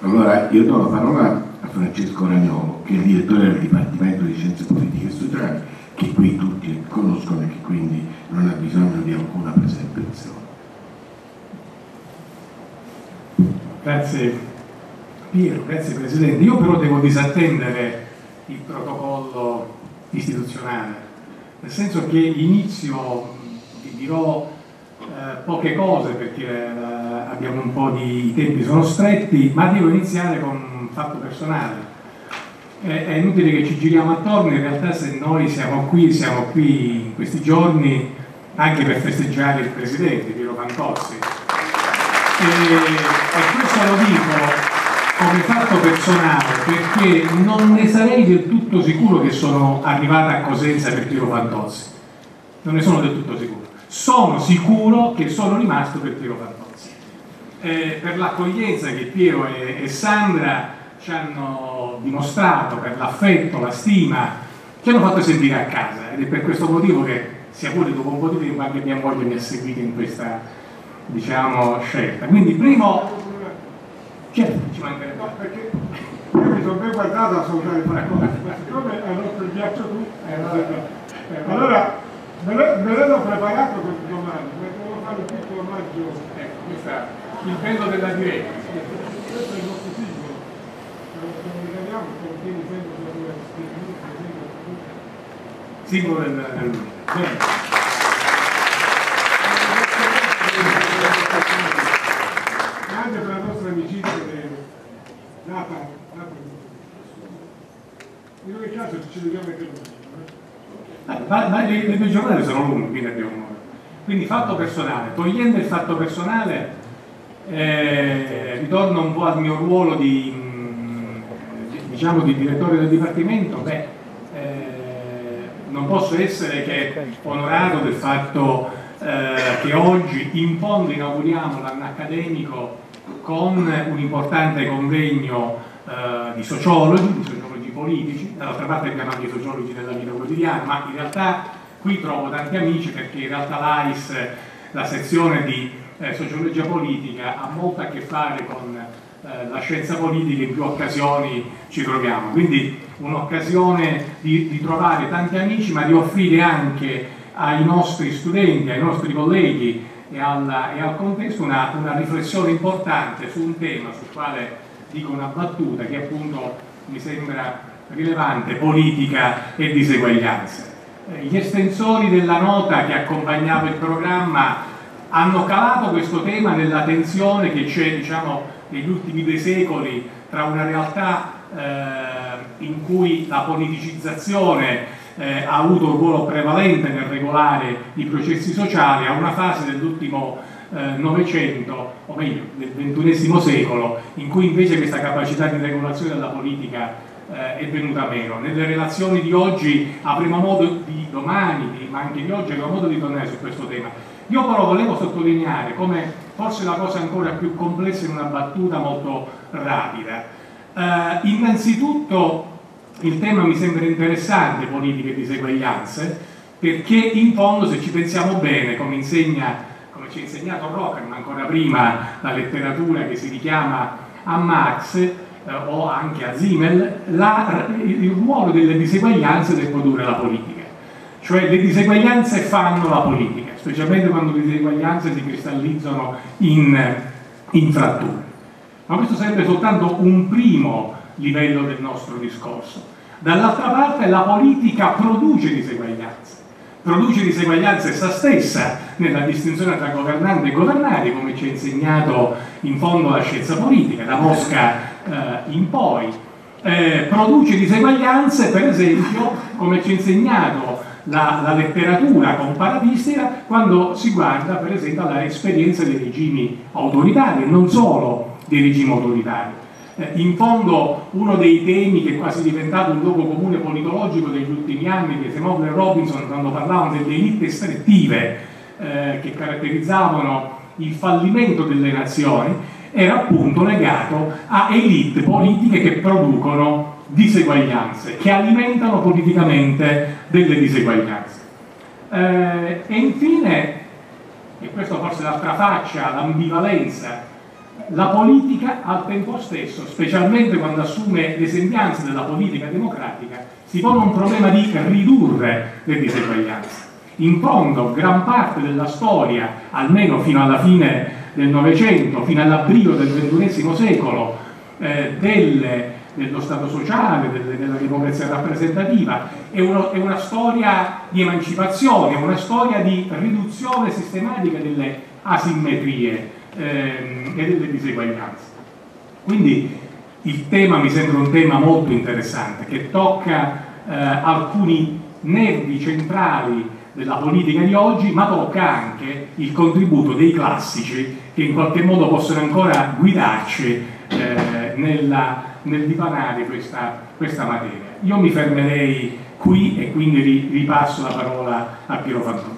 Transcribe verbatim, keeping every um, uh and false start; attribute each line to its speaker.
Speaker 1: Allora io do la parola a Francesco Ragnolo, che è il direttore del Dipartimento di Scienze Politiche e Sociali, che qui tutti conoscono e che quindi non ha bisogno di alcuna presentazione.
Speaker 2: Grazie Piero, grazie Presidente. Io però devo disattendere il protocollo istituzionale, nel senso che inizio, vi dirò eh, poche cose perché eh, abbiamo un po' di i tempi sono stretti, ma devo iniziare con un fatto personale. Eh, è inutile che ci giriamo attorno, in realtà se noi siamo qui, siamo qui in questi giorni anche per festeggiare il Presidente, Piero Fantozzi. E, e questo lo dico come fatto personale perché non ne sarei del tutto sicuro che sono arrivata a Cosenza per Piero Fantozzi, non ne sono del tutto sicuro. Sono sicuro che sono rimasto per Piero Fantozzi, eh, per l'accoglienza che Piero e, e Sandra ci hanno dimostrato, per l'affetto, la stima, ci hanno fatto sentire a casa, ed è per questo motivo che, sia pure dopo un po' di tempo, anche mia moglie mi ha seguito in questa, diciamo, scelta. Quindi primo, certo, ci mancherebbe.
Speaker 3: No, perché io mi sono ben guardato a salutare Franco, siccome hai rotto il ghiaccio tu, allora me l'hanno preparato per domani, devo fare un piccolo omaggio.
Speaker 2: Ecco, questo è il bello della diretta.
Speaker 3: Questo è il nostro simbolo, lo regaliamo, contiene sempre la tua
Speaker 2: simbolo del, del... Bene.
Speaker 3: Anche per la nostra amicizia nata, nata in ogni caso ci vediamo anche noi.
Speaker 2: Ma, ma le, le due giornate sono lunghe, quindi abbiamo un'ora. Quindi fatto personale, togliendo il fatto personale, eh, ritorno un po' al mio ruolo di, mh, diciamo, di direttore del Dipartimento. Beh, eh, non posso essere che onorato del fatto eh, che oggi in fondo inauguriamo l'anno accademico con un importante convegno eh, di sociologi, di sociologi politici. Dall'altra parte abbiamo anche i sociologi della vita quotidiana, ma in realtà qui trovo tanti amici perché in realtà l'A I S, la sezione di eh, sociologia politica, ha molto a che fare con eh, la scienza politica, in più occasioni ci troviamo. Quindi un'occasione di, di trovare tanti amici, ma di offrire anche ai nostri studenti, ai nostri colleghi e, alla, e al contesto una, una riflessione importante su un tema sul quale dico una battuta che appunto mi sembra rilevante: politica e diseguaglianze. Eh, gli estensori della nota che accompagnava il programma hanno calato questo tema nella tensione che c'è, diciamo, negli ultimi due secoli tra una realtà eh, in cui la politicizzazione Eh, ha avuto un ruolo prevalente nel regolare i processi sociali, a una fase dell'ultimo eh, Novecento, o meglio del ventunesimo secolo, in cui invece questa capacità di regolazione della politica eh, è venuta meno. Nelle relazioni di oggi avremo modo di domani, di, ma anche di oggi avremo modo di tornare su questo tema. Io però volevo sottolineare come forse la cosa ancora più complessa in una battuta molto rapida. Eh, innanzitutto il tema mi sembra interessante, politiche e diseguaglianze, perché in fondo, se ci pensiamo bene, come insegna, come ci ha insegnato Rocker, ma ancora prima la letteratura che si richiama a Marx eh, o anche a Simmel, la, il ruolo delle diseguaglianze nel produrre la politica. Cioè le diseguaglianze fanno la politica, specialmente quando le diseguaglianze si cristallizzano in, in fratture. Ma questo sarebbe soltanto un primo livello del nostro discorso. Dall'altra parte la politica produce diseguaglianze, produce diseguaglianze essa stessa nella distinzione tra governante e governati, come ci ha insegnato in fondo la scienza politica, da Mosca eh, in poi, eh, produce diseguaglianze per esempio, come ci ha insegnato la, la letteratura comparatistica, quando si guarda per esempio alla esperienza dei regimi autoritari e non solo dei regimi autoritari. In fondo uno dei temi che è quasi diventato un luogo comune politologico degli ultimi anni, che Semofle e Robinson, quando parlavano delle elite estrattive eh, che caratterizzavano il fallimento delle nazioni, era appunto legato a elite politiche che producono diseguaglianze, che alimentano politicamente delle diseguaglianze. Eh, e infine, e questo forse è l'altra faccia, l'ambivalenza la politica al tempo stesso, specialmente quando assume le sembianze della politica democratica, si pone un problema di ridurre le diseguaglianze. In fondo, gran parte della storia, almeno fino alla fine del Novecento, fino all'abrio del ventunesimo secolo, eh, delle, dello Stato sociale, delle, della democrazia rappresentativa, è, uno, è una storia di emancipazione, una storia di riduzione sistematica delle asimmetrie ehm, e delle diseguaglianze. Quindi il tema mi sembra un tema molto interessante, che tocca eh, alcuni nervi centrali della politica di oggi, ma tocca anche il contributo dei classici che in qualche modo possono ancora guidarci eh, nella, nel dipanare questa, questa materia. Io mi fermerei qui e quindi ripasso la parola a Piero Fantoni.